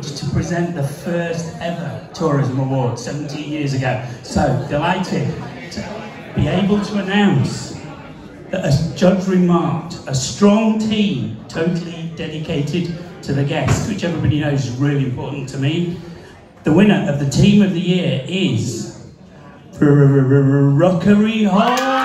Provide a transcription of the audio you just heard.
Nantwich to present the first ever Tourism Award 17 years ago. So delighted to be able to announce that, as Judge remarked, a strong team totally dedicated to the guests, which everybody knows is really important to me. The winner of the Team of the Year is Rookery Hall.